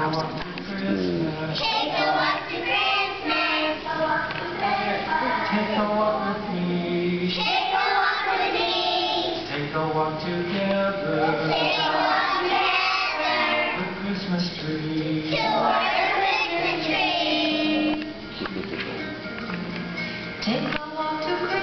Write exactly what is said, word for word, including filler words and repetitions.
house on that. Take a walk to Christmas. Take a walk with me. Take a walk with me. Take a walk together. Take a walk together. The Christmas tree. Toward the Christmas tree. Take a walk to